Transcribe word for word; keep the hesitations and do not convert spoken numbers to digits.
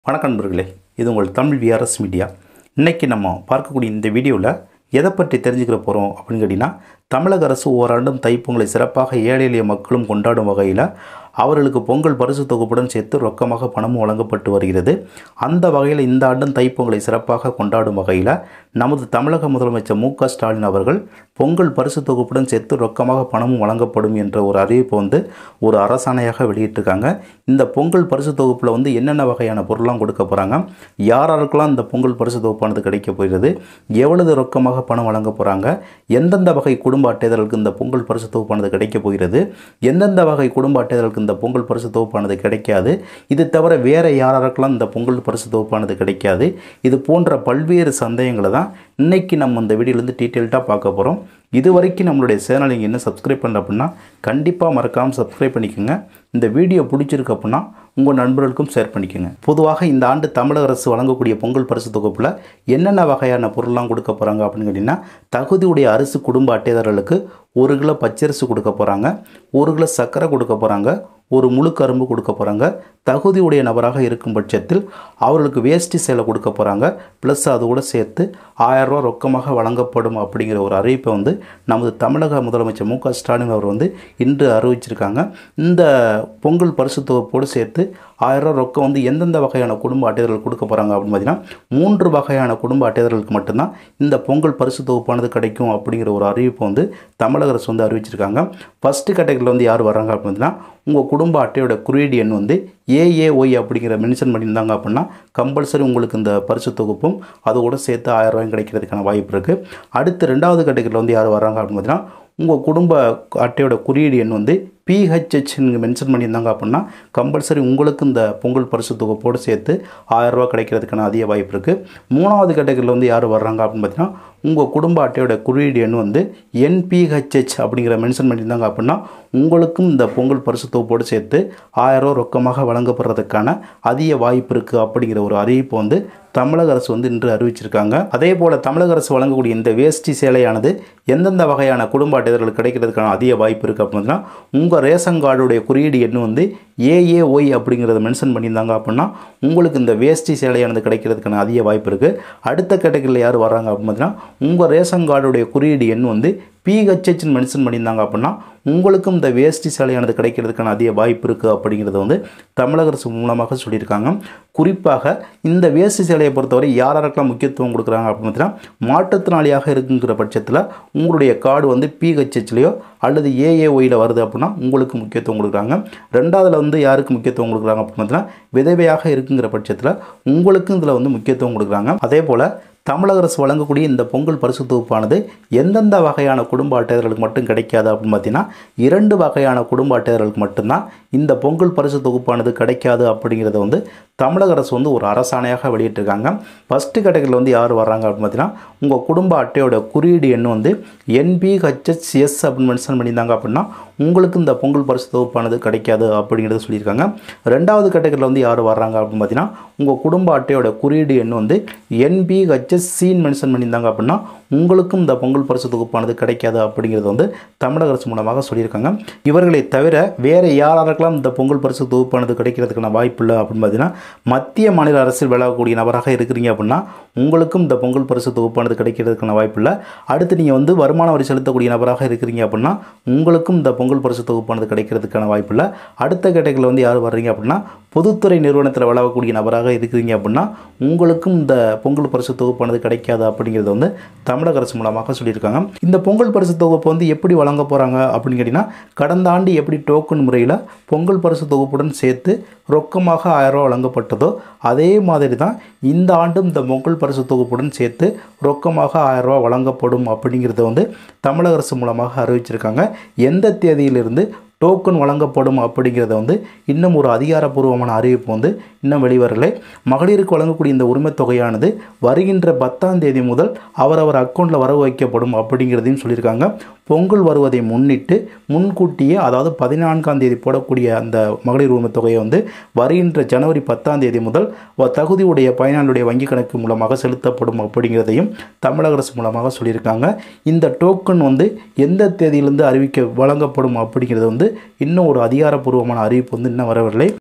வணக்கம் நண்பர்களே, இது உங்கள் தமிழ் விஆர்எஸ் மீடியா. இன்றைக்கி நம்ம பார்க்கக்கூடிய இந்த வீடியோவில் எதை பற்றி தெரிஞ்சுக்கிற போகிறோம் அப்படின்னு கேட்டிங்கன்னா, தமிழக அரசு ஓராண்டும் தைப்பொங்கலை சிறப்பாக ஏழை எளிய மக்களும் கொண்டாடும் வகையில் அவர்களுக்கு பொங்கல் பரிசு தொகுப்புடன் சேர்த்து ரொக்கமாக பணமும் வழங்கப்பட்டு வருகிறது. அந்த வகையில் இந்த ஆண்டும் தைப்பொங்கலை சிறப்பாக கொண்டாடும் வகையில் நமது தமிழக முதலமைச்சர் மு க ஸ்டாலின் அவர்கள் பொங்கல் பரிசு தொகுப்புடன் சேர்த்து ரொக்கமாக பணமும் வழங்கப்படும் என்ற ஒரு அறிவிப்பை வந்து ஒரு அரசாணையாக வெளியிட்டிருக்காங்க. இந்த பொங்கல் பரிசு தொகுப்பில் வந்து என்னென்ன வகையான பொருள்லாம் கொடுக்க போகிறாங்க, யாராருக்கெல்லாம் இந்த பொங்கல் பரிசு தொகுப்பானது கிடைக்க போகிறது, எவ்வளவு ரொக்கமாக பணம் வழங்க போகிறாங்க, எந்தெந்த வகை குடும்ப அட்டைதாரர்களுக்கு இந்த பொங்கல் பரிசு தொகுப்பானது கிடைக்க போகிறது, எந்தெந்த வகை குடும்ப அட்டைதாரர்களுக்கு இந்த பொங்கல் பரிசு தொகுப்பானது கிடைக்காது, இது தவிர வேறு யாராருக்கெல்லாம் இந்த பொங்கல் பரிசு தொகுப்பானது கிடைக்காது, இது போன்ற பல்வேறு சந்தேகங்களை தான் இன்றைக்கி நம்ம இந்த வீடியோலேருந்து டீட்டெயில்டாக பார்க்க போகிறோம். இது வரைக்கும் நம்மளுடைய சேனலை நீங்கள் என்ன சப்ஸ்கிரைப் பண்ணல அப்படின்னா கண்டிப்பாக மறக்காமல் சப்ஸ்கிரைப் பண்ணிக்கோங்க. இந்த வீடியோ பிடிச்சிருக்கு அப்படின்னா உங்கள் நண்பர்களுக்கும் ஷேர் பண்ணிக்கோங்க. பொதுவாக இந்த ஆண்டு தமிழக அரசு வழங்கக்கூடிய பொங்கல் பரிசு தொகுப்பில் என்னென்ன வகையான பொருள்லாம் கொடுக்க போகிறாங்க அப்படின்னு கேட்டிங்கன்னா, தகுதியுடைய அரிசி குடும்ப அட்டைதாரர்களுக்கு ஒரு கிலோ பச்சரிசி கொடுக்க போகிறாங்க, ஒரு கிலோ சர்க்கரை கொடுக்க போகிறாங்க, ஒரு முழு கரும்பு கொடுக்க போகிறாங்க. தகுதியுடைய நபராக இருக்கும் பட்சத்தில் அவர்களுக்கு வேஷ்டி சேலை கொடுக்க போகிறாங்க. ப்ளஸ் அது கூட சேர்த்து ஆயிரம் ரூபா ரொக்கமாக வழங்கப்படும் அப்படிங்கிற ஒரு அறிவிப்பை வந்து நமது தமிழக முதலமைச்சர் மு க ஸ்டாலின் அவர் வந்து இன்று அறிவிச்சிருக்காங்க. இந்த பொங்கல் பரிசு தொகுப்போடு சேர்த்து ஆயிரம் ரூபா ரொக்கம் வந்து எந்தெந்த வகையான குடும்ப அட்டைதாரர்கள் கொடுக்க போகிறாங்க அப்படின்னு பார்த்தீங்கன்னா, மூன்று வகையான குடும்ப அட்டைதாரர்களுக்கு மட்டும்தான் இந்த பொங்கல் பரிசு தொகுப்பானது கிடைக்கும் அப்படிங்கிற ஒரு அறிவிப்பை வந்து தமிழக அரசு வந்து அறிவிச்சிருக்காங்க. ஃபஸ்ட்டு கேட்டகரியில் வந்து யார் வராங்க அப்படின்னு பார்த்தீங்கன்னா, உங்கள் குடும்ப அட்டையோட குறியீடு எண் வந்து ஏ ஏ ஒய் அப்படிங்கிற மென்ஷன் பண்ணியிருந்தாங்க அப்படின்னா கம்பல்சரி உங்களுக்கு இந்த பரிசு தொகுப்பும் அதோட சேர்த்து ஆயிரம் ரூபாயும் கிடைக்கிறதுக்கான வாய்ப்பு இருக்குது. அடுத்து ரெண்டாவது கேட்டகரியில் வந்து யார் வராங்க அப்படின்னு பார்த்தீங்கன்னா, உங்கள் குடும்ப அட்டையோட குறியீடு எண் வந்து பி ஹெச் எச் மென்ஷன் பண்ணியிருந்தாங்க அப்படின்னா கம்பல்சரி உங்களுக்கு இந்த பொங்கல் பரிசு தொகுப்போடு சேர்த்து ஆயிரம் ரூபா கிடைக்கிறதுக்கான அதிக வாய்ப்பு இருக்குது. மூணாவது கேட்டகரியில் வந்து யார் வர்றாங்க அப்படின்னு பார்த்தீங்கன்னா, உங்கள் குடும்ப அட்டையோட குறியீடு எண் வந்து என் பி ஹெச் எச் அப்படிங்கிற மென்ஷன் பண்ணியிருந்தாங்க அப்படின்னா உங்களுக்கும் இந்த பொங்கல் பரிசு தொகுப்போடு சேர்த்து ஆயிரம் ரூபா ரொக்கமாக வழங்கப்படுறதுக்கான அதிக வாய்ப்பு இருக்குது அப்படிங்கிற ஒரு அறிவிப்பு வந்து தமிழக அரசு வந்து இன்று அறிவிச்சிருக்காங்க. அதே போல் தமிழக அரசு வழங்கக்கூடிய இந்த வேஷ்டி சேலையானது எந்தெந்த வகையான குடும்ப அட்டைதாரர்களுக்கு கிடைக்கிறதுக்கான அதிக வாய்ப்பு இருக்குது அப்படின்னா, உங்கள் ரேஷன் கார்டுடைய குறியீடு எண் வந்து ஏ ஏ ஒய் அப்படிங்கிறத மென்ஷன் பண்ணியிருந்தாங்க அப்படின்னா உங்களுக்கு இந்த வேஷ்டி சேலையானது கிடைக்கிறதுக்கான அதிக வாய்ப்பு இருக்குது. அடுத்த கேட்டகரியில் யார் வராங்க அப்படின்னு பார்த்தீங்கன்னா, உங்கள் ரேஷன் கார்டுடைய குறியீடு எண் வந்து பி ஹெச் எச் மென்ஷன் பண்ணியிருந்தாங்க அப்படின்னா உங்களுக்கும் இந்த வேஷ்டி சேலையானது கிடைக்கிறதுக்கான அதிக வாய்ப்பு இருக்குது அப்படிங்கிறத வந்து தமிழக அரசு மூலமாக சொல்லியிருக்காங்க. குறிப்பாக இந்த வேஷ்டி சேலையை பொறுத்தவரை யாராருக்கெல்லாம் முக்கியத்துவம் கொடுக்குறாங்க அப்படின்னு பார்த்தீங்கன்னா, மாற்றுத்திறனாளியாக இருக்குங்கிற பட்சத்தில் உங்களுடைய கார்டு வந்து பி ஹெச் எச்லையோ அல்லது ஏ ஏ ஒயில் வருது அப்படின்னா உங்களுக்கு முக்கியத்துவம் கொடுக்குறாங்க. ரெண்டாவதுல வந்து யாருக்கு முக்கியத்துவம் கொடுக்குறாங்க அப்படின்னு பார்த்தீங்கன்னா, விதவையாக இருக்குங்கிற பட்சத்தில் உங்களுக்கும் இதில் வந்து முக்கியத்துவம் கொடுக்குறாங்க. அதே போல் தமிழக அரசு வழங்கக்கூடிய இந்த பொங்கல் பரிசு தொகுப்பானது எந்தெந்த வகையான குடும்ப அட்டைதாரர்களுக்கு மட்டும் கிடைக்காது அப்படின்னு பார்த்தீங்கன்னா, இரண்டு வகையான குடும்ப அட்டைதாரர்களுக்கு மட்டும்தான் இந்த பொங்கல் பரிசு தொகுப்பானது கிடைக்காது அப்படிங்கிறத வந்து தமிழக அரசு வந்து ஒரு அரசாணையாக வெளியிட்டிருக்காங்க. ஃபஸ்ட்டு கேட்டகரியில் வந்து யார் வர்றாங்க அப்படின்னு பார்த்தீங்கன்னா, உங்கள் குடும்ப அட்டையோட குறியீடு எண் வந்து N P H H S அப்படின்னு மென்ஷன் பண்ணியிருந்தாங்க அப்படின்னா உங்களுக்கு இந்த பொங்கல் பரிசு தொகுப்பானது கிடைக்காது அப்படிங்கிறத சொல்லியிருக்காங்க. ரெண்டாவது கேட்டகரியில் வந்து யார் வர்றாங்க அப்படின்னு பார்த்தீங்கன்னா, உங்கள் குடும்ப அட்டையோட குறியீடு எண் வந்து என் பி ஹெச் எஸ் சின்னு மென்ஷன் பண்ணியிருந்தாங்க அப்படின்னா உங்களுக்கும் இந்த பொங்கல் பரிசு தொகுப்பானது கிடைக்காது அப்படிங்கிறது வந்து தமிழக அரசு மூலமாக சொல்லியிருக்காங்க. இவர்களை தவிர வேறு யாராருக்கெல்லாம் இந்த பொங்கல் பரிசு தொகுப்பானது கிடைக்கிறதுக்கான வாய்ப்பு இல்லை அப்படின்னு பார்த்தீங்கன்னா, மத்திய மாநில அரசில் விளையாடக்கூடிய நபராக இருக்கிறீங்க அப்படின்னா உங்களுக்கும் இந்த பொங்கல் பரிசு தொகுப்பானது கிடைக்கிறதுக்கான வாய்ப்பு இல்லை. அடுத்து நீங்கள் வந்து வருமான வரி செலுத்தக்கூடிய நபராக இருக்கிறீங்க அப்படின்னா உங்களுக்கும் இந்த பொங்கல் பரிசு தொகுப்பானது கிடைக்கிறதுக்கான வாய்ப்பு இல்லை. அடுத்த கேட்டகரியில் வந்து யார் வர்றீங்க அப்படின்னா, பொதுத்துறை நிறுவனத்தில் விளையாடக்கூடிய நபராக இருக்கிறீங்க அப்படின்னா உங்களுக்கும் இந்த பொங்கல் பரிசு தொகுப்பானது கிடைக்காது அப்படிங்கிறது வந்து தமிழக அரசு மூலமாக சொல்லியிருக்காங்க. இந்த பொங்கல் பரிசு தொகுப்பு வந்து எப்படி வழங்க போகிறாங்க அப்படின்னு கேட்டிங்கன்னா, கடந்த ஆண்டு எப்படி டோக்கன் முறையில் பொங்கல் பரிசு தொகுப்புடன் சேர்த்து ரொக்கமாக ஆயிரம் ரூபா வழங்கப்பட்டதோ அதே மாதிரி தான் இந்த ஆண்டும் இந்த பொங்கல் பரிசு தொகுப்புடன் சேர்த்து ரொக்கமாக ஆயிரம் ரூபா வழங்கப்படும் அப்படிங்கிறத வந்து தமிழக அரசு மூலமாக அறிவிச்சிருக்காங்க. எந்த தேதியிலிருந்து டோக்கன் வழங்கப்படும் அப்படிங்கிறத வந்து இன்னும் ஒரு அதிகாரப்பூர்வமான அறிவிப்பு வந்து இன்னும் வெளிவரலை. மகளிருக்கு வழங்கக்கூடிய இந்த உரிமை தொகையானது வருகின்ற பத்தாம் தேதி முதல் அவரவர் அக்கௌண்ட்டில் வரவு வைக்கப்படும் அப்படிங்கிறதையும் சொல்லியிருக்காங்க. பொங்கல் வருவதை முன்னிட்டு முன்கூட்டியே அதாவது பதினான்காம் தேதி போடக்கூடிய அந்த மகளிர் உரிமை தொகையை வந்து வருகின்ற ஜனவரி பத்தாம் தேதி முதல் தகுதியுடைய பயனாளியுடைய வங்கி கணக்கு மூலமாக செலுத்தப்படும் அப்படிங்கிறதையும் தமிழக அரசு மூலமாக சொல்லியிருக்காங்க. இந்த டோக்கன் வந்து எந்த தேதியிலிருந்து அறிவிக்க வழங்கப்படும் அப்படிங்கிறது வந்து இன்னும் ஒரு அதிகாரப்பூர்வமான அறிவிப்பு வந்து இன்னும் வரவில்லை.